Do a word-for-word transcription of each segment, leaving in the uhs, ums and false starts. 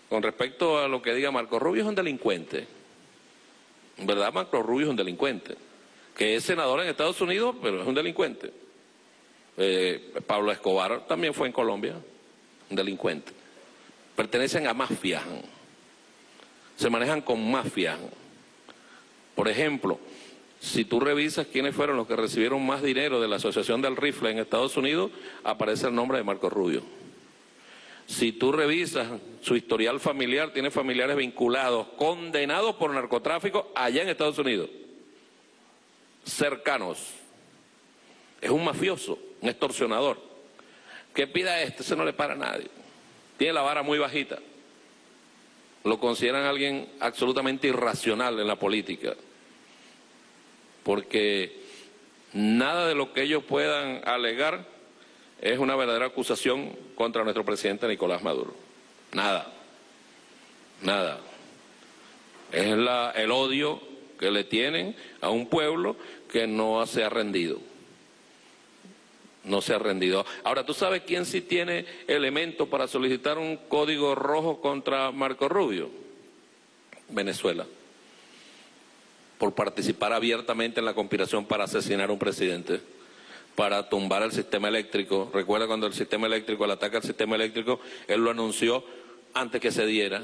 con respecto a lo que diga Marco Rubio, es un delincuente. En verdad, Marco Rubio es un delincuente, que es senador en Estados Unidos, pero es un delincuente. Eh, Pablo Escobar también fue en Colombia, un delincuente. Pertenecen a mafias, se manejan con mafias. Por ejemplo, si tú revisas quiénes fueron los que recibieron más dinero de la Asociación del Rifle en Estados Unidos, aparece el nombre de Marco Rubio. Si tú revisas su historial familiar, tiene familiares vinculados, condenados por narcotráfico allá en Estados Unidos, cercanos. Es un mafioso, un extorsionador. Que pida esto, ese no le para a nadie. Tiene la vara muy bajita. Lo consideran alguien absolutamente irracional en la política, porque nada de lo que ellos puedan alegar es una verdadera acusación contra nuestro presidente Nicolás Maduro. Nada, nada. Es la, el odio que le tienen a un pueblo que no se ha rendido. No se ha rendido. Ahora, ¿tú sabes quién sí tiene elementos para solicitar un código rojo contra Marco Rubio? Venezuela. Por participar abiertamente en la conspiración para asesinar a un presidente, para tumbar el sistema eléctrico. Recuerda cuando el sistema eléctrico, el ataque al sistema eléctrico, él lo anunció antes que se diera.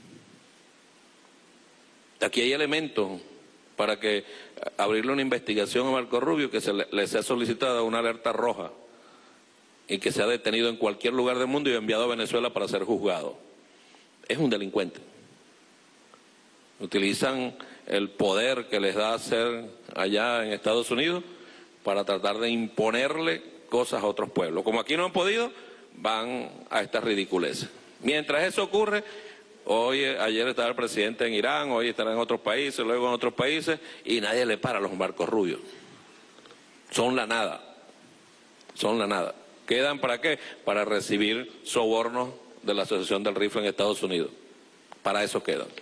Aquí hay elementos para que abrirle una investigación a Marco Rubio, que se le, le sea solicitada una alerta roja y que sea detenido en cualquier lugar del mundo y enviado a Venezuela para ser juzgado. Es un delincuente. Utilizan el poder que les da hacer allá en Estados Unidos para tratar de imponerle cosas a otros pueblos. Como aquí no han podido, van a estas ridiculeces. Mientras eso ocurre, hoy, ayer estaba el presidente en Irán, hoy estará en otros países, luego en otros países, y nadie le para a los Marcos Rubios. Son la nada, son la nada. ¿Quedan para qué? Para recibir sobornos de la Asociación del Rifle en Estados Unidos. Para eso quedan.